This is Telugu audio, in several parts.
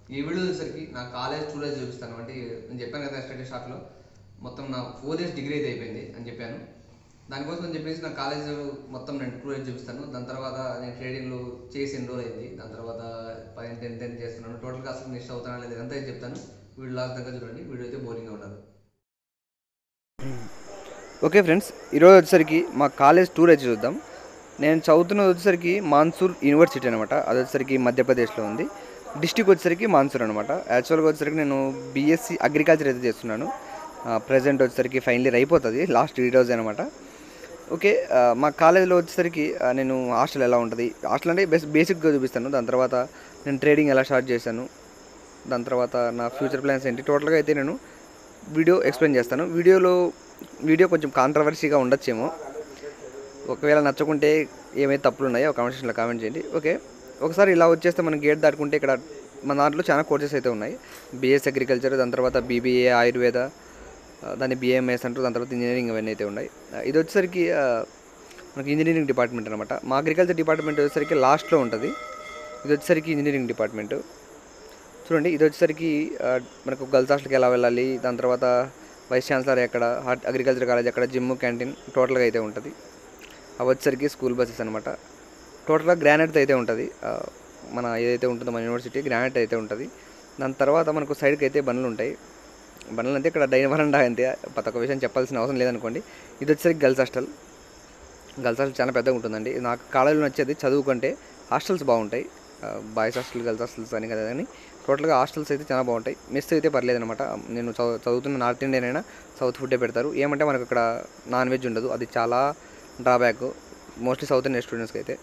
ఈ వీడియో వచ్చేసరికి నా కాలేజ్ స్టూడెంట్ చూపిస్తాను. అంటే నేను చెప్పాను కదా స్టడీ షార్ట్లో మొత్తం నా 4 ఇయర్స్ డిగ్రీ అయితే అయిపోయింది అని చెప్పాను. దానికోసం అని చెప్పేసి నా కాలేజ్ మొత్తం నేను స్టూడెంట్ చూపిస్తాను. దాని తర్వాత నేను ట్రేడింగ్లో చేసి ఎన్రోల్ అయింది. దాని తర్వాత 10 చేస్తున్నాను. టోటల్గా అసలు నెక్స్ట్ అవుతానా లేదు అంతా చెప్తాను. వీడియో లాస్ట్ దగ్గర చూడండి. వీడియో అయితే బోరింగ్గా ఉండదు. ఓకే ఫ్రెండ్స్, ఈరోజు వచ్చేసరికి మా కాలేజ్ టూర్ అయితే చూద్దాం. నేను చదువుతున్నది వచ్చేసరికి మాన్సూర్ యూనివర్సిటీ అనమాట. అది వచ్చేసరికి మధ్యప్రదేశ్లో ఉంది. డిస్టిక్ వచ్చేసరికి మాన్సూర్ అనమాట. యాక్చువల్గా వచ్చేసరికి నేను బీఎస్సీ అగ్రికల్చర్ అయితే చేస్తున్నాను. ప్రజెంట్ వచ్చేసరికి ఫైనల్ ఇయర్ అయిపోతుంది, లాస్ట్ ఈరోజు అనమాట. ఓకే, మా కాలేజీలో వచ్చేసరికి నేను హాస్టల్ ఎలా ఉంటుంది, హాస్టల్ అంటే బేసిక్గా చూపిస్తాను. దాని తర్వాత నేను ట్రేడింగ్ ఎలా స్టార్ట్ చేశాను, దాని తర్వాత నా ఫ్యూచర్ ప్లాన్స్ ఏంటి, టోటల్గా అయితే నేను వీడియో ఎక్స్ప్లెయిన్ చేస్తాను. వీడియో కొంచెం కాంట్రవర్సీగా ఉండొచ్చేమో. ఒకవేళ నచ్చకుంటే ఏమైతే తప్పులు ఉన్నాయో కామెంట్ సెక్షన్లో కామెంట్ చేయండి. ఓకే, ఒకసారి ఇలా వచ్చేస్తే మనం గేట్ దాటుకుంటే ఇక్కడ మన దాంట్లో చాలా కోర్సెస్ అయితే ఉన్నాయి. బీఎస్సీ అగ్రికల్చర్, దాని తర్వాత బీబీఏ ఆయుర్వేద, దాన్ని బిఎంఎస్ అంటారు, దాని తర్వాత ఇంజనీరింగ్ అవన్నీ అయితే ఉన్నాయి. ఇది వచ్చేసరికి మనకి ఇంజనీరింగ్ డిపార్ట్మెంట్ అనమాట. మా అగ్రికల్చర్ డిపార్ట్మెంట్ వచ్చేసరికి లాస్ట్లో ఉంటుంది. ఇది వచ్చేసరికి ఇంజనీరింగ్ డిపార్ట్మెంట్. చూడండి, ఇది వచ్చేసరికి మనకు గర్ల్స్ హాస్టల్కి ఎలా వెళ్ళాలి, దాని తర్వాత వైస్ ఛాన్సలర్ ఎక్కడ, అగ్రికల్చర్ కాలేజ్ ఎక్కడ, జిమ్, క్యాంటీన్ టోటల్గా అయితే ఉంటుంది. అవి వచ్చేసరికి స్కూల్ బస్సెస్ అనమాట. టోటల్గా గ్రానైట్ అయితే ఉంటుంది. మన ఏదైతే ఉంటుందో మన యూనివర్సిటీ గ్రానైట్ అయితే ఉంటుంది. దాని తర్వాత మనకు సైడ్కి అయితే బండ్లు ఉంటాయి. బండ్లు అంటే ఇక్కడ డైన్ వరండా అంతే, ప్రతి ఒక్క విషయం చెప్పాల్సిన అవసరం లేదనుకోండి. ఇది వచ్చేసరికి గర్ల్స్ హాస్టల్. గర్ల్స్ హాస్టల్ చాలా పెద్దగా ఉంటుందండి. నాకు కాలేజీలో నచ్చేది చదువు కంటే హాస్టల్స్ బాగుంటాయి. బాయ్స్ హాస్టల్, గర్ల్స్ హాస్టల్స్ అని కదా, కానీ టోటల్గా హాస్టల్స్ అయితే చాలా బాగుంటాయి. మెస్ అయితే పర్లేదు అనమాట. నేను చదువుతున్న నార్త్ ఇండియన్ అయినా సౌత్ ఫుడ్డే పెడతారు. ఏమంటే మనకు ఇక్కడ నాన్ వెజ్ ఉండదు, అది చాలా డ్రాబ్యాక్ మోస్ట్లీ సౌత్ ఇండియన్ స్టూడెంట్స్కి అయితే.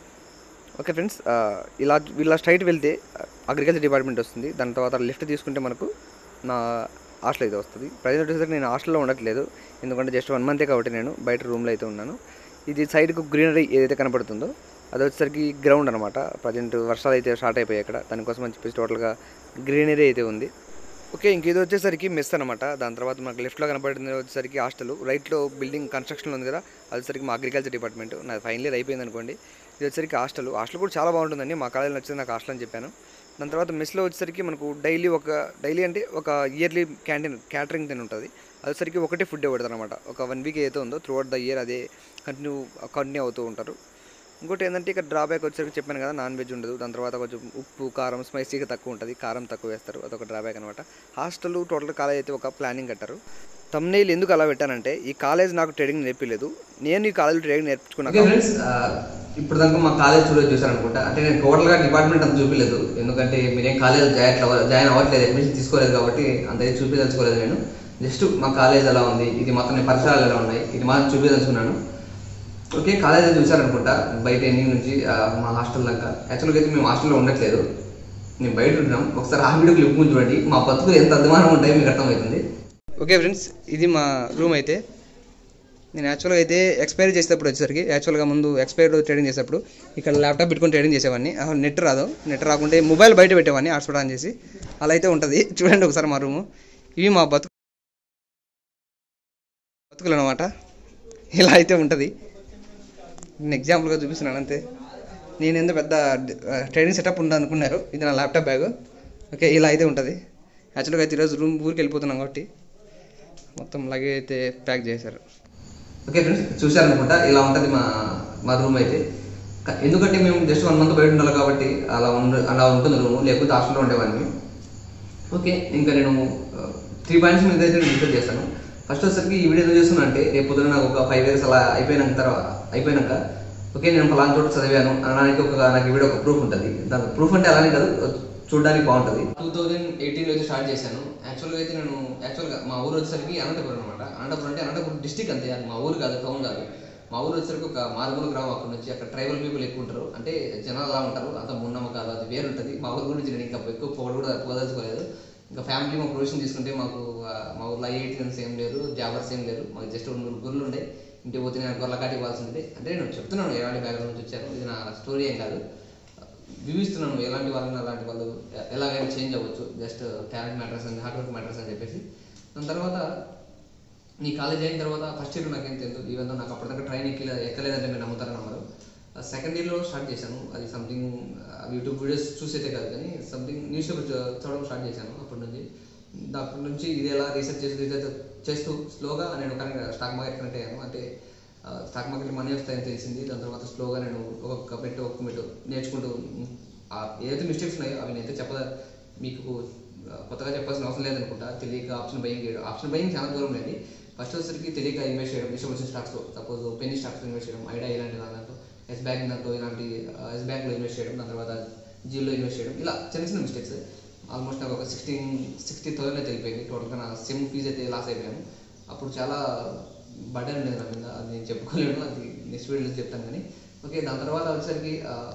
ఓకే ఫ్రెండ్స్, ఇలా స్ట్రైట్ వెళ్తే అగ్రికల్చర్ డిపార్ట్మెంట్ వస్తుంది. దాని తర్వాత లిఫ్ట్ తీసుకుంటే మనకు నా హాస్టల్ అయితే వస్తుంది. ప్రజెంట్ వచ్చేసరికి నేను హాస్టల్లో ఉండట్లేదు, ఎందుకంటే జస్ట్ 1 మంతే కాబట్టి నేను బయట రూమ్లో అయితే ఉన్నాను. ఇది సైడ్కు గ్రీనరీ ఏదైతే కనపడుతుందో అది వచ్చేసరికి గ్రౌండ్ అనమాట. ప్రజెంట్ వర్షాలు అయితే స్టార్ట్ అయిపోయాయి ఇక్కడ, దానికోసం అని చెప్పేసి టోటల్గా గ్రీనరీ అయితే ఉంది. ఓకే, ఇంక ఇది వచ్చేసరికి మెస్ అనమాట. దాని తర్వాత మనకు లెఫ్ట్లో కనపడింది వచ్చేసరికి హాస్టల్. రైట్లో బిల్డింగ్ కన్స్ట్రక్షన్లో ఉంది కదా, అది వచ్చేసరికి మా అగ్రికల్చర్ డిపార్ట్మెంట్. నాకు ఫైనల్ ఇయర్ అయిపోయింది అనుకోండి. ఇది వచ్చేసరికి హాస్టల్ కూడా చాలా బాగుంటుందండి. మా కాలేజీలో వచ్చింది నాకు హాస్టల్ అని చెప్పాను. దాని తర్వాత మెస్లో వచ్చేసరికి మనకు డైలీ అంటే ఒక ఇయర్లీ క్యాటరింగ్ తిని ఉంటుంది. అది వచ్చేసరికి ఒకటే ఫుడ్ పెడతారు అనమాట. ఒక 1 వీక్ ఏదైతే ఉందో త్రూ అవుట్ ద ఇయర్ అదే కంటిన్యూ అవుతూ ఉంటారు. ఇంకోటి ఏంటంటే ఇక్కడ డ్రాబ్యాక్ వచ్చేసరికి చెప్పాను కదా, నాన్ వెజ్ ఉండదు. దాని తర్వాత కొంచెం ఉప్పు కారం స్పైసీగా తక్కువ ఉంటుంది, కారం తక్కువ వేస్తారు, అదొక డ్రాబ్యాక్ అనమాట. హాస్టల్ టోటల్ కాలేజ్ అయితే ఒక ప్లానింగ్ కట్టారు. తమ్నేల్ ఎందుకు అలా పెట్టానంటే ఈ కాలేజ్ నాకు ట్రేడింగ్ నేర్పించలేదు, నేను ఈ కాలేజ్ ట్రేడింగ్ నేర్చుకున్నాను. ఫ్రెండ్స్, ఇప్పుడు దాకా మా కాలేజ్ స్టూడెంట్ చూసాను అనుకుంటా. అంటే నేను టోటల్గా డిపార్ట్మెంట్ అంత చూపించలేదు, ఎందుకంటే మీరేం కాలేజ్ జాయిన్ అవ్వట్లేదు, అడ్మిషన్ తీసుకోలేదు కాబట్టి అంత చూపించదలుచుకోలేదు. నేను జస్ట్ మా కాలేజ్ ఎలా ఉంది, ఇది మొత్తం పరిసరాలు ఎలా ఉన్నాయి, ఇది మాత్రం చూపించదలుచుకున్నాను. ఓకే, కాలేజ్ చూసారనుకుంటా బయట ఎండింగ్ నుంచి మా హాస్టల్ దాకా. యాక్చువల్గా అయితే మేము హాస్టల్లో ఉండట్లేదు, మేము బయట ఉంటున్నాం. ఒకసారి ఆ వీడియో క్లిప్ చూడండి, మా బతుకులు ఎంత అభిమానం ఉంటాయో మీకు అర్థమవుతుంది. ఓకే ఫ్రెండ్స్, ఇది మా రూమ్ అయితే. నేను యాక్చువల్గా అయితే ఎక్స్పైరీ చేసేటప్పుడు వచ్చేసరికి యాక్చువల్గా ముందు ఎక్స్పైరీ ట్రేడింగ్ చేసేటప్పుడు ఇక్కడ ల్యాప్టాప్ పెట్టుకొని ట్రేడింగ్ చేసేవాడిని. నెట్ రాకుంటే మొబైల్ బయట పెట్టేవాడిని హాట్స్పాట్ ఆన్ చేసి. అలా అయితే ఉంటుంది. చూడండి ఒకసారి మా రూము. ఇవి మా బతుకులు అనమాట. ఇలా అయితే ఉంటుంది. నేను ఎగ్జాంపుల్గా చూపిస్తున్నాను అంతే. నేను ఎంత పెద్ద ట్రేడింగ్ సెటప్ ఉంది అనుకున్నారు, ఇది నా ల్యాప్టాప్ బ్యాగ్. ఓకే, ఇలా అయితే ఉంటుంది. యాక్చువల్గా అయితే ఈరోజు ఊరికి వెళ్ళిపోతున్నాం కాబట్టి మొత్తం లగేజ్ అయితే ప్యాక్ చేశారు. ఓకే ఫ్రెండ్స్, చూశారనుకుంటా ఇలా ఉంటుంది మా రూమ్ అయితే. ఎందుకంటే మేము జస్ట్ 1 మంత్ బయట ఉండాలి కాబట్టి అలా ఉంటుంది రూము, లేకపోతే హాస్టల్లో ఉండేవాడిని. ఓకే, ఇంకా నేను 3 పాయింట్స్ మీద అయితే నేను డిస్కస్ చేస్తాను. ఫస్ట్ వచ్చేసరికి ఈ వీడియో ఎందుకు చేస్తున్నా అంటే, రేపు పొద్దున నాకు ఒక 5 ఇయర్స్ అలా అయిపోయినాక ఓకే నేను ఫలానా చోట చదివాను అనడానికి నాకు ఈ వీడియో ఒక ప్రూఫ్ ఉంటుంది. దాని ప్రూఫ్ అంటే అలానే కాదు, చూడడానికి బాగుంటుంది. 2018లో అయితే స్టార్ట్ చేశాను. యాక్చువల్గా మా ఊరు వచ్చేసరికి అనంతపురం అనమాట. అనంతపురం అంటే అనంతపురం డిస్టిక్ అంతే, అది మా ఊరు కాదు, టౌన్ కాదు. మా ఊరు వచ్చేసరికి ఒక మారుమూల గ్రామం. అక్కడ నుంచి అక్కడ ట్రైబల్ పీపుల్ ఎక్కువ ఉంటారు, అంటే జనాలు అలా ఉంటారు, అంత మూఢనమ్మకాలు అది వేరు ఉంటుంది. మా ఊరు గురించి నేను ఇంకా ఎక్కువ కూడా పోదలుచుకోలేదు. ఇంకా ఫ్యామిలీ మా ప్రొఫెషన్ తీసుకుంటే మా ఊర్లో ఐఐటీఎన్స్ ఏం లేరు, జాబర్స్ ఏం లేరు. మాకు జస్ట్ 2 గురులు ఉండే. ఇంటికి పోతే నేను గొర్రెకాటి ఇవ్వాల్సింది. అంటే నేను చెప్తున్నాను ఎలాంటి బ్యాక్గ్రౌండ్ నుంచి వచ్చాను, ఇది నా స్టోరీ ఏం కాదు, చూపిస్తున్నాను ఎలాంటి వాళ్ళని అలాంటి వాళ్ళు ఎలాగైనా చేంజ్ అవ్వచ్చు. జస్ట్ టాలెంట్ మ్యాటర్స్ అని, హార్డ్ వర్క్ మ్యాటర్స్ అని చెప్పేసి. దాని తర్వాత ఈ కాలేజ్ అయిన తర్వాత ఫస్ట్ ఇయర్ నాకేం తెలుసు, ఈవెన్ నాకు అప్పటిదాకా ట్రైన్ ఎక్కలేదంటే మీరు నమ్ముతారని నమ్మరు. సెకండ్ ఇయర్లో స్టార్ట్ చేశాను. అది సంథింగ్ యూట్యూబ్ వీడియోస్ చూసైతే కాదు కానీ సంథింగ్ న్యూస్ పేపర్ చదవడం స్టార్ట్ చేశాను. అప్పటి నుంచి ఇది ఎలా రీసెర్చ్ చేస్తూ స్లోగా నేను స్టాక్ మార్కెట్ కనెక్ట్ అయ్యాను. అంటే స్టాక్ మార్కెట్లో మనీ వస్తాయని తెలిసింది. దాని తర్వాత స్లోగా నేను ఒక్కొక్క మెట్టు నేర్చుకుంటూ ఏదైతే మిస్టేక్స్ ఉన్నాయో అవి నేనైతే మీకు కొత్తగా చెప్పాల్సిన అవసరం లేదనుకుంటా. తెలియక ఆప్షన్ బయింగ్ చేయడం, ఆప్షన్ బయింగ్ చాలా దూరం లేదు. ఫస్ట్ వచ్చేసరికి తెలియక ఇన్వెస్ట్ చేయడం, ఇష్టం వచ్చిన స్టాక్స్లో, సపోజ్ పెన్నీ స్టాక్స్లో ఇన్వెస్ట్ చేయడం, ఐడియా ఇలాంటి దాంట్లో, ఎస్ బ్యాంక్ దాంట్లో ఇలాంటి ఎస్ బ్యాంక్లో ఇన్వెస్ట్ చేయడం, దాని తర్వాత జియోలో ఇన్వెస్ట్ చేయడం, ఇలా చిన్న చిన్న మిస్టేక్స్. ఆల్మోస్ట్ నాకు ఒక 60,000 అయితే వెళ్ళిపోయింది. టోటల్గా నా సిమ్ ఫీజు అయితే లాస్ అయిపోయాను. అప్పుడు చాలా బర్డెన్ ఉండేది నా మీద, అది నేను చెప్పుకోలేను, అది నెక్స్ట్ వీడియోలో చెప్తాను. కానీ ఓకే, దాని తర్వాత వచ్చేసరికి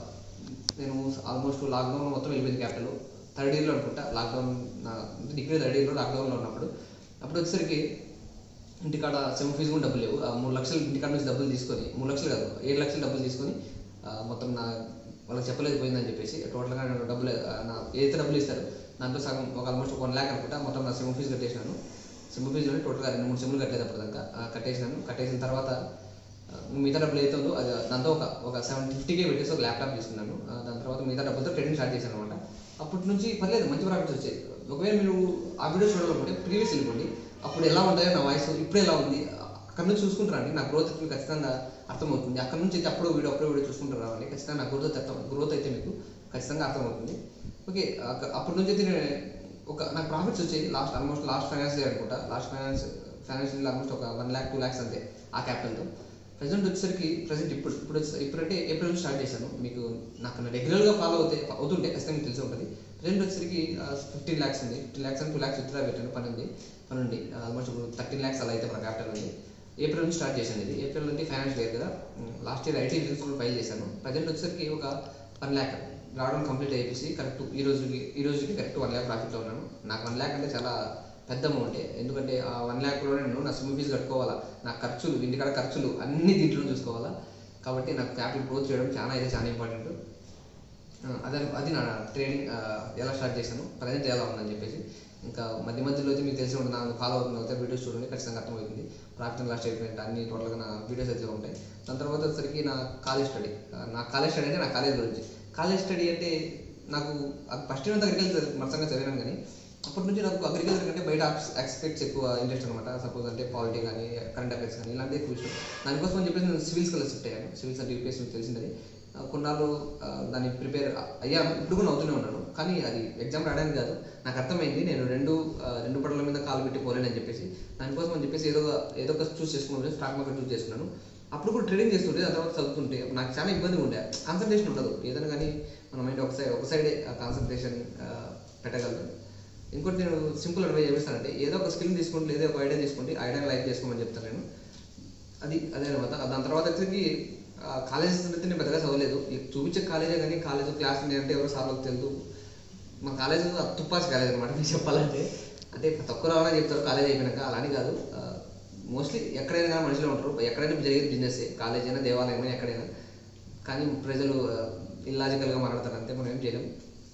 నేను ఆల్మోస్ట్ లాక్డౌన్ మొత్తం వెళ్ళిపోయింది క్యాపిటల్. థర్డ్ ఇయర్లో అనుకుంటా లాక్డౌన్, నా డిగ్రీ థర్డ్ ఇయర్లో లాక్డౌన్లో ఉన్నప్పుడు వచ్చేసరికి ఇంటికాడ సెమ్ ఫీజు కూడా డబ్బులు లేవు. 3 లక్షలు ఇంటికాడ నుంచి డబ్బులు తీసుకొని, 3 లక్షలు కాదు 7 లక్షలు డబ్బులు తీసుకొని మొత్తం వాళ్ళకి చెప్పలేదు పోయిందని చెప్పేసి టోటల్గా నేను ఏదైతే డబ్బులు ఇస్తారు దాంట్లో సగం ఒక ఆల్మోస్ట్ 1 lakh అనుకుంటా మొత్తం నా సెమ్ ఫీజు కట్టేసినాను. సెమ్ ఫీజులోనే టోటల్గా 2-3 సెమ్లు కట్టలేదు అప్పటిదాకా. కట్టేసిన తర్వాత మిగతా డబ్బులు అయితే ఉందో అది దాంతో ఒక 750K పెట్టేసి ఒక ల్యాప్టాప్ తీసుకున్నాను. దాని తర్వాత మిగతా డబ్బులతో ట్రేడింగ్ స్టార్ట్ చేశాను అనమాట. అప్పటి నుంచి పర్లేదు, మంచి ప్రాఫిట్స్ వచ్చాయి. ఒకవేళ మీరు ఆ వీడియో చూడాలనుకుంటే ప్రీవియస్ వెళ్ళిపోండి, అప్పుడు ఎలా ఉంటాయో నా వాయిస్ ఇప్పుడు ఎలా ఉంది అక్కడ నుంచి చూసుకుంటారండి. నా గ్రోత్ మీకు ఖచ్చితంగా అర్థమవుతుంది. అక్కడ నుంచి అయితే అప్పుడో వీడియో చూసుకుంటారండి. ఖచ్చితంగా నా గ్రోత్ అయితే మీకు ఖచ్చితంగా అర్థమవుతుంది. ఓకే, అప్పటి నుంచి అయితే నాకు ప్రాఫిట్స్ వచ్చాయి. లాస్ట్ ఫైనాన్స్ ఇయర్ అనుకుంటా, ఫైనాన్షియల్ ఆల్మోస్ట్ ఒక 1 lakh 2 lakhs అంతే ఆ క్యాపిటల్తో. ప్రజెంట్ వచ్చేసరికి ఇప్పుడంటే ఏప్రిల్ నుంచి స్టార్ట్ చేశాను. మీకు నాకు రెగ్యులర్గా ఫాలో అవుతుంటే ఖచ్చితంగా మీకు తెలిసి ఉంటుంది. ప్రజెంట్ వచ్చేసరికి 15 lakhs ఉంది. 15 lakhs and 2 lakhs విత్డ్రా పెట్టాను పనుండి ఆల్మోస్ట్ ఇప్పుడు 13 lakhs అలా అయితే మన క్యాపిటల్ ఉంది. ఏప్రిల్ నుంచి స్టార్ట్ చేశాను. ఇది ఏప్రిల్ అంటే ఫైనాన్షియల్ ఇయర్ కదా. లాస్ట్ ఇయర్ ఐటీ రిజల్ట్స్ కూడా ఫైల్ చేశాను. ప్రజెంట్ వచ్చేసరికి ఒక 1 lakh రావడం కంప్లీట్ అయిపోయి కరెక్ట్ ఈ రోజుకి కరెక్ట్ 1 lakh ప్రాఫిట్లో ఉన్నాను. నాకు 1 lakh అంటే చాలా పెద్ద అమౌంట్. ఎందుకంటే ఆ 1 lakhలో నేను నా సిమ్ ఫీజు కట్టుకోవాలా, నా ఖర్చులు, ఇంటికాడ ఖర్చులు అన్ని దీంట్లో చూసుకోవాలా. కాబట్టి నాకు క్యాపిటల్ గ్రోత్ చేయడం చాలా ఇంపార్టెంట్. అది నా ట్రేడింగ్ ఎలా స్టార్ట్ చేశాను, ప్రజెంట్ ఎలా ఉందని చెప్పేసి. ఇంకా మధ్యలో అయితే మీకు తెలిసి ఉంటుంది, నాకు ఫాలో అవుతుంది అయితే వీడియోస్ చూడండి, ఖచ్చితంగా అర్థమవుతుంది. ప్రాఫిట్ అండ్ లాస్ స్టేట్మెంట్ అన్ని టోటల్గా నా వీడియోస్ అయితే ఉంటాయి. దాని తర్వాత వచ్చేసరికి నా కాలేజ్ స్టడీ అంటే నా కాలేజ్ గురించి. కాలేజ్ స్టడీ అంటే నాకు ఫస్ట్ ఇయర్ అంతా అగ్రికల్చర్ మర్సంగా చదివాను. కానీ అప్పటి నుంచి నాకు అగ్రికల్చర్ కంటే బయట ఆస్పెక్ట్స్ ఎక్కువ ఇంట్రెస్ట్ అనమాట. సపోజ్ అంటే పాలిటీ కానీ కరెంట్ అఫైర్స్ కానీ ఇలాంటివి ఎక్కువ ఇష్టం. దానికోసం అని చెప్పేసి నేను సివిల్స్ కల్లా షిఫ్ట్ అయ్యాను. సివిల్స్ అంటే యూపీఎస్ మీకు తెలిసింది. కొన్నాళ్ళు దాన్ని ప్రిపేర్ అయ్యాను, ఇప్పుడు కూడా అవుతూనే ఉన్నాను. కానీ అది ఎగ్జామ్ రాయడానికి కాదు, నాకు అర్థమైంది నేను రెండు పడల మీద కాలు పెట్టి పోలేనని చెప్పేసి. దానికోసం అని చెప్పేసి ఏదో ఒక చూస్ చేసుకున్నాను, స్టాక్ మార్కెట్ చూస్ చేసుకున్నాను. అప్పుడు కూడా ట్రేడింగ్ చేస్తుంటే దాని తర్వాత చదువుతుంటే నాకు చాలా ఇబ్బందిగా ఉండే, కాన్సన్ట్రేషన్ ఉండదు. ఏదైనా కానీ మన మైండ్ ఒక సైడే కాన్సన్ట్రేషన్ పెట్టగలదు. ఇంకోటి నేను సింపుల్ అడ్వైజ్ చేస్తానంటే ఏదో ఒక స్కిల్ తీసుకోండి, లేదా ఒక ఐడియా తీసుకోండి, ఐడియా లైక్ చేసుకోమని చెప్తాను నేను. అదే అనమాట. దాని తర్వాత వచ్చేసి కాలేజెస్ అయితే నేను పెద్దగా చదవలేదు. చూపించే కాలేజే కానీ కాలేజ్ క్లాస్ అంటే ఎవరో సార్ వాళ్ళకి తెలుసు. మా కాలేజ్ తుప్పాసి కాలేజ్ అనమాట. మీకు చెప్పాలంటే అంటే తక్కువ రావాలని చెప్తారు కాలేజ్ అయిపోయినాక, అలానే కాదు. మోస్ట్లీ ఎక్కడైనా కానీ మనుషులు ఉంటారు, ఎక్కడైనా జరిగేది బిజినెస్, కాలేజ్ అయినా దేవాలయం అయినా ఎక్కడైనా. కానీ ప్రజలు ఇల్లాజికల్గా మాట్లాడతారు, అంతే, మనం ఏం చేయలేం.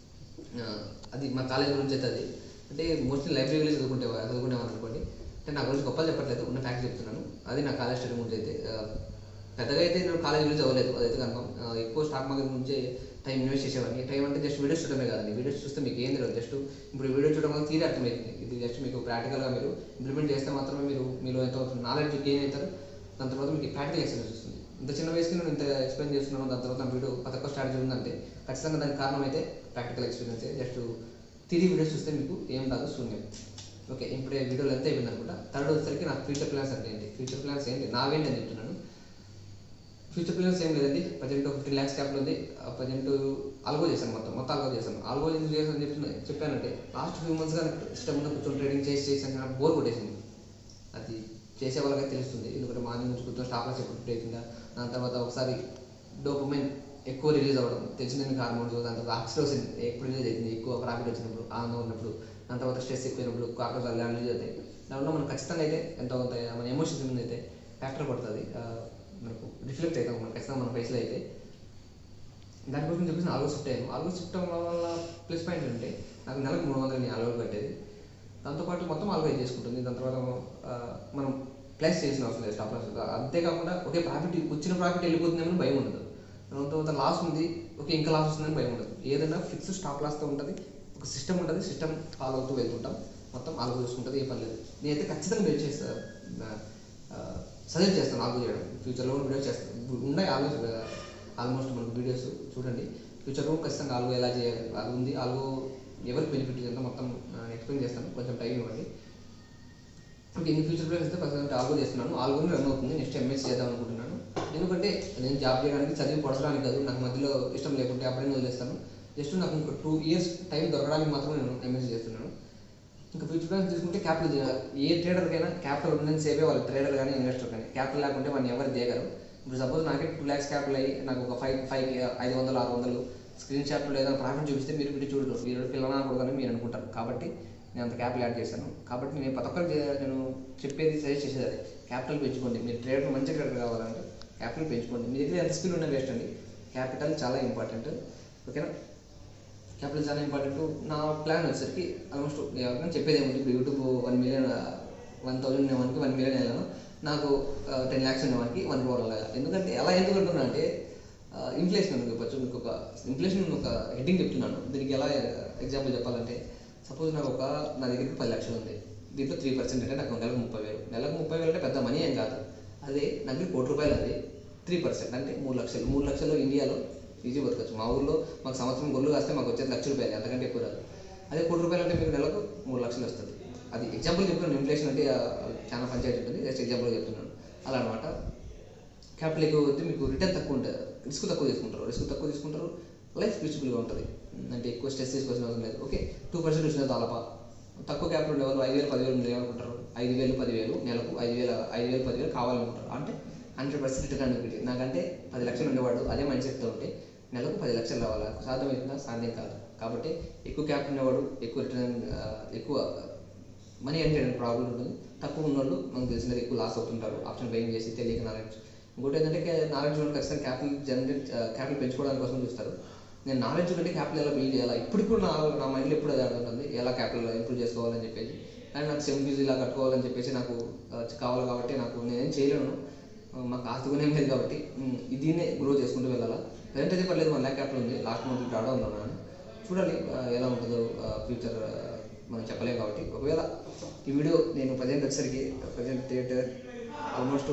అది మా కాలేజ్ గురించి అయితే అది అంటే మోస్ట్లీ లైబ్రరీలో చదువుకునేవారు అనుకోండి. అంటే నా గురించి గొప్పలు చెప్పట్లేదు, ఉన్న ఫ్యాక్ట్ చెప్తున్నాను. అది నా కాలేజ్ స్టడీ గురించి అయితే. పెద్దగా అయితే నేను కాలేజ్ గురించి చదవలేదు, అదైతే కనుక ఎక్కువ స్టాక్ మార్కెట్ గురించి టైం ఇన్వెస్ట్ చేసేవాడిని. టైం అంటే జస్ట్ వీడియోస్ చూడమే కాదండి, వీడియోస్ చూస్తే మీకు ఏం తెలియదు. జస్ట్ ఇప్పుడు వీడియో చూడడం వల్ల తీరే అర్థమవుతుంది. ఇది జస్ట్ మీకు ప్రాక్టికల్గా మీరు ఇంప్లిమెంట్ చేస్తే మాత్రమే మీలో ఎంతో నాలెడ్జ్ గెయిన్ అవుతారు. దాని తర్వాత మీకు ప్రాక్టికల్ ఎక్స్పీరియన్స్ వస్తుంది. ఇంత చిన్న వయసుకి నేను ఇంత ఎక్స్ప్లెయిన్ చేస్తున్నాను. దాని తర్వాత నా వీడియో తక్కువ స్ట్రాటజీ ఉందంటే ఖచ్చితంగా దానికి కారణం అయితే ప్రాక్టికల్ ఎక్స్పీరియన్స్. జస్ట్ తిరిగి వీడియోస్ చూస్తే మీకు ఏం రాదు, శూన్యం. ఓకే, ఇప్పుడే వీడియోలు ఎంత అయిపోయింది అనుకుంటా. థర్డ్ వచ్చేసరికి నాకు ఫ్యూచర్ ప్లాన్స్ అంటే ఏంటి, ఫ్యూచర్ ప్లాన్స్ ఏంటి నావేంటి అని చెప్తున్నాను. ఫ్యూచర్ ప్లాన్స్ ఏం లేదండి. ప్రజెంట్ 15 lakhs క్యాపిటల్ ఉంది. ప్రజెంట్ ఆల్గో చేశాను, మొత్తం ఆల్గో చేశాను. ఆల్గో ఎందుకు చేశాను చెప్పానంటే లాస్ట్ ఫ్యూ మంత్స్గా సిస్టమ్ ఉన్న కూర్చొని ట్రేడింగ్ చేసి నాకు బోర్ కొట్టేసింది. అది చేసే వాళ్ళకైతే తెలుస్తుంది. ఎందుకంటే మార్నింగ్ నుంచి కూర్చొని స్టాప్ లాస్ ఎప్పుడు అవుతుందా, దాని తర్వాత ఒకసారి డోపమైన్ ఎక్కువ రిలీజ్ అవ్వడం, తెలిసిన హార్మోన్స్, దాని తర్వాత ఆక్సిటోసిన్ ఎప్పుడు రిలీజ్ అవుతుంది, ఎక్కువ ప్రాఫిట్ వచ్చినప్పుడు, ఆనందం ఉన్నప్పుడు, దాని తర్వాత స్ట్రెస్ ఎక్కువైనప్పుడు కార్టిసోల్ రిలీజ్ అవుతాయి. దాంట్లో మనం ఖచ్చితంగా అయితే ఎంత అవుతాయి మన ఎమోషన్స్ మీద అయితే ఫ్యాక్టర్ పడుతుంది, మనకు రిఫ్లెక్ట్ అవుతాం మనం ఖచ్చితంగా మన పైసలు అయితే. దానికోసం చెప్పేసి ఆల్గో షిఫ్ట్ అయ్యాను. ఆల్గో షిఫ్ట్ అవ్వడం వల్ల ప్లస్ పాయింట్ అంటే నాకు నెలకు 300 ఆల్గో కట్టేది. దాంతోపాటు మొత్తం ఆల్గో చేసుకుంటుంది. దాని తర్వాత మనం ప్లస్ చేసిన అవసరం లేదు స్టాప్ లాస్. అంతేకాకుండా ఒకే ప్రాఫిట్ వచ్చిన ప్రాఫిట్ వెళ్ళిపోతుందేమని భయం ఉండదు. తర్వాత లాస్ ఉంది, ఓకే ఇంకా లాస్ వస్తుందని భయం ఉండదు. ఏదైనా ఫిక్స్ స్టాప్ లాస్తో ఉంటుంది, ఒక సిస్టమ్ ఉంటుంది, సిస్టమ్ ఫాలో అవుతూ వెళ్తుంటాం, మొత్తం ఆల్గో చూసుకుంటుంది, ఏ పని లేదు. నేనైతే ఖచ్చితంగా మీరు చేస్తాను, సజెస్ట్ చేస్తాను ఆల్గో చేయడం. ఫ్యూచర్లో కూడా వీడియో చేస్తాను, ఉన్నాయి ఆల్మోస్ట్ మనకు వీడియోస్ చూడండి. ఫ్యూచర్లో ఖచ్చితంగా ఆల్గో ఎలా చేయాలి, అది ఉంది, ఆల్గో ఎవరికి బెనిఫిట్ ఇదంతా మొత్తం ఎక్స్ప్లెయిన్ చేస్తాను, కొంచెం టైం ఇవ్వండి. ఓకే, నేను ఫ్యూచర్ ప్లాన్స్ అయితే ప్రజెంట్ ఆల్గో చేస్తున్నాను, ఆల్గోని రన్ అవుతుంది. నెక్స్ట్ ఎంఎస్ చేద్దాం అనుకుంటున్నాను. ఎందుకంటే నేను జాబ్ చేయడానికి చదివి పడడానికి కాదు, నాకు మధ్యలో ఇష్టం లేకుంటే అప్పుడే వదిలేస్తాను. జస్ట్ నాకు ఇంకా 2 years టైం దొరకడానికి మాత్రం నేను ఎంఎస్ చేస్తున్నాను. ఇంకా ఫ్యూచర్ ప్లాన్స్ తీసుకుంటే క్యాపిటల్, ఏ ట్రేడర్కైనా క్యాపిటల్ ఉందని సేపే వాళ్ళు, ట్రేడర్ కానీ ఇన్వెస్టర్ కానీ. క్యాపిటల్ లేకుంటే వాళ్ళు ఎవరు చేయగలరు. ఇప్పుడు సపోజ్ నాకే 2 lakhs క్యాపిటల్ అయ్యి నాకు ఒక 500 600 స్క్రీన్ షాట్లో ఏదైనా ప్రాఫిట్ చూపిస్తే మీరు వీడియో చూడరు, మీరు పిల్లనకూడదని మీరు అనుకుంటారు. కాబట్టి నేను అంత క్యాపిటల్ యాడ్ చేశాను. కాబట్టి నేను ప్రతి ఒక్కరికి నేను చెప్పేది సజెస్ట్ చేసేది అదే, క్యాపిటల్ పెంచుకోండి. మీరు ట్రేడర్ మంచి ట్రేడర్ కావాలంటే క్యాపిటల్ పెంచుకోండి. మీ దగ్గర ఎంత స్కిల్ ఉన్నా వేస్ట్ అండి, క్యాపిటల్ చాలా ఇంపార్టెంట్. ఓకేనా, క్యాపిటల్ చాలా ఇంపార్టెంట్. నా ప్లాన్ వచ్చేసరికి ఆల్మోస్ట్ ఎవరికైనా చెప్పేది ఏముంది, ఇప్పుడు యూట్యూబ్ 1 million 1000 ఉండేవానికి 1 million వెళ్ళాను, నాకు 10 lakhs ఉండేవానికి 1 crore వెళ్ళాలి. ఎందుకంటే ఎలా ఎందుకు అంటున్నా అంటే ఇన్ఫ్లేషన్ అని చెప్పచ్చు. మీకు ఒక ఇన్ఫ్లేషన్ ఒక హెడ్డింగ్ చెప్తున్నాను. దీనికి ఎలా ఎగ్జాంపుల్ చెప్పాలంటే, సపోజ్ నా దగ్గరికి 10 lakhs ఉంది, దీంట్లో 3% అంటే నాకు నెలకు 30,000. నెలకు 30,000 అంటే పెద్ద మనీ ఏం కాదు. అదే నాకు ₹1 కోటి, అది 3% అంటే 3 లక్షలు. 3 లక్షలు ఇండియాలో ఈజీ బతకచ్చు. మా ఊళ్ళో మాకు సంవత్సరం గొల్లు కాస్తే మాకు వచ్చేది ₹1,00,000, అంతకంటే ఎక్కువ రాదు. అదే ₹1 కోటి అంటే మీకు నెలకు 3 లక్షలు వస్తుంది. అది ఎగ్జాంపుల్ చెప్తున్నాను. ఇన్ఫ్లేషన్ అంటే చాలా పంచాయతీ ఉంటుంది, జస్ట్ ఎగ్జాంపుల్ చెప్తున్నాను. అలా అనమాట. క్యాపిటల్ ఎక్కువ వస్తే మీకు రిటర్న్ తక్కువ ఉంటుంది, రిస్క్ తక్కువ తీసుకుంటారు, లైఫ్ ఫ్యూచబుల్గా ఉంటుంది. అంటే ఎక్కువ స్ట్రెస్ తీసుకోవాల్సిన అవసరం లేదు. ఓకే, 2% వచ్చిన దాదాపు తక్కువ క్యాపిటల్ ఉండే వాళ్ళు 5,000 10,000 ఉండేవాలనుకుంటారు. 5,000 10,000 నెలకు 5,000 10,000 కావాలనుకుంటారు. అంటే 100% రిటర్న్ ఎక్విటీ. నాకంటే 10 లక్షలు ఉండేవాడు అదే మైండ్ సెట్తో ఉంటే నెలకు 10 లక్షలు రావాలి. సాధ్యమవుతుందా? సాధ్యం కాదు. కాబట్టి ఎక్కువ క్యాపిటల్ ఉండేవాడు ఎక్కువ రిటర్న్, ఎక్కువ మనీ అంటే ప్రాబ్లం ఉంటుంది. తక్కువ ఉన్నవాళ్ళు మనకు తెలిసినది ఎక్కువ లాస్ అవుతుంటారు, ఆప్షన్ బయింగ్ చేసి తెలియక నాలెడ్జ్. ఇంకోటి ఏంటంటే నాలెడ్జ్ వాళ్ళు ఖచ్చితంగా క్యాపిటల్ పెంచుకోవడానికి కోసం చూస్తారు. నేను నాలెడ్జ్ కంటే క్యాపిటల్ ఎలా బిల్డ్ చేయాలా ఇప్పుడు కూడా నా మైండ్లో ఎప్పుడు అది అడుగుతుంది, ఎలా క్యాపిటల్ ఇంప్రూవ్ చేసుకోవాలని చెప్పేసి. కానీ నాకు సెమ్ ఫీజు ఇలా కట్టుకోవాలని చెప్పేసి నాకు కావాలి. కాబట్టి నేనేం చేయలేను, మాకు ఆస్తిగానే లేదు. కాబట్టి దీన్నే గ్రో చేసుకుంటూ వెళ్ళాలా. ప్రజెంట్ అయితే పర్లేదు, 1 lakh క్యాపిటల్ ఉంది. లాస్ట్ మంత్ డ్రా ఉన్నాను, చూడాలి ఎలా ఉంటుందో ఫ్యూచర్ మనం చెప్పలేము. కాబట్టి ఒకవేళ ఈ వీడియో నేను ప్రజెంట్ వచ్చేసరికి present date almost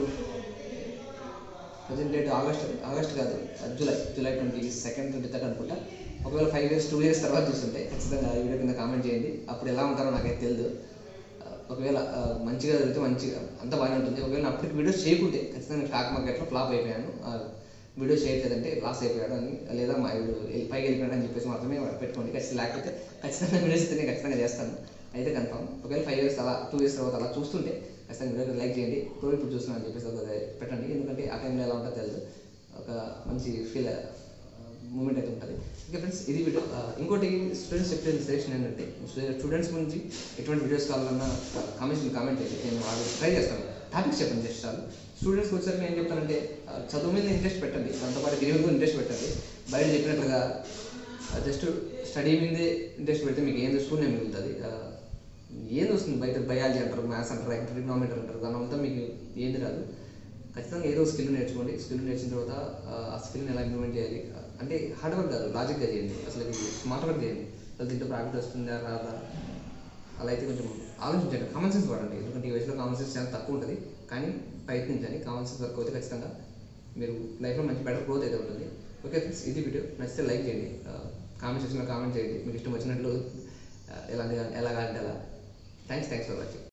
present date August కాదు, జూలై 22nd 23rd అనుకుంటా. ఒకవేళ 5 years 2 years తర్వాత చూస్తుంటే ఖచ్చితంగా ఈ వీడియో కింద కామెంట్ చేయండి. అప్పుడు ఎలా ఉంటారో నాకైతే తెలియదు. ఒకవేళ మంచిగా జరిగితే మంచిగా అంత బాగానే ఉంటుంది. ఒకవేళ అప్పటికి వీడియోస్ చేయకుంటే ఖచ్చితంగా స్టాక్ మార్కెట్లో ఫ్లాప్ అయిపోయాను, వీడియో చేయట్లేదంటే లాస్ అయిపోయాడు అని, లేదా మా పైకి వెళ్ళిపోయాడు అని చెప్పేసి మాత్రమే పెట్టుకోండి. లేకపోతే ఖచ్చితంగా వీడియోస్ అయితే నేను ఖచ్చితంగా చేస్తాను, అయితే కన్ఫామ్. ఒకవేళ 5 years అలా 2 years తర్వాత అలా చూస్తుంటే ఖచ్చితంగా వీడియో లైక్ చేయండి. ఇప్పుడు చూస్తున్నాను అని చెప్పేసి ఒక పెట్టండి. ఎందుకంటే ఆ టైంలో ఎలా ఉంటుందో తెలియదు, ఒక మంచి మూమెంట్ అయితే ఉంటుంది. ఓకే ఫ్రెండ్స్, ఇది వీడియో. ఇంకోటి స్టూడెంట్స్ చెప్పే సజెషన్ ఏంటంటే, స్టూడెంట్స్ గురించి ఎటువంటి వీడియోస్ కావాలన్నా కామెంట్ చేయండి, నేను ట్రై చేస్తాను. టాపిక్స్ చెప్పండి జస్ట్ చాలు. స్టూడెంట్స్కి వచ్చేసరికి నేను చెప్తానంటే చదువు మీద ఇంట్రెస్ట్ పెట్టండి, దాంతోపాటు గేమ్ మీద ఇంట్రెస్ట్ పెట్టండి. బయట చెప్పినట్లుగా జస్ట్ స్టడీ మీదే ఇంట్రెస్ట్ పెడితే మీకు ఏం శూన్యం మిగులుతుంది. ఏది వస్తుంది బయట, బయాలజీ అంటారు, మ్యాథ్స్ అంటారు, ట్రిగ్నోమెట్రీ అంటారు, దానివల్ల మీకు ఏది రాదు. ఖచ్చితంగా ఏదో స్కిల్ నేర్చుకోండి. స్కిల్ నేర్చిన తర్వాత ఆ స్కిల్ని ఎలా ఇంప్లిమెంట్ చేయాలి అంటే హార్డ్ వర్క్ కాదు, లాజిక్గా చేయండి. అసలు స్మార్ట్ వర్క్ చేయండి. అసలు దీంట్లో ప్రాఫిట్ వస్తుందా రాదా అలా అయితే కొంచెం ఆలోచించండి. కామన్ సెన్స్ వాడండి. ఎందుకంటే ఈ వయసులో కామన్ సెన్స్ చాలా తక్కువ ఉంటుంది, కానీ ప్రయత్నించండి. కామన్ సెన్స్ వర్క్ అయితే ఖచ్చితంగా మీరు లైఫ్లో మంచి బెటర్ గ్రోత్ అయితే ఉంటుంది. ఓకే ఫ్రెండ్స్, ఇది వీడియో. నచ్చితే లైక్ చేయండి, కామెంట్ సెక్షన్లో కామెంట్ చేయండి, మీకు ఇష్టం వచ్చినట్లు ఎలాగంటే అలా. Thanks for watching.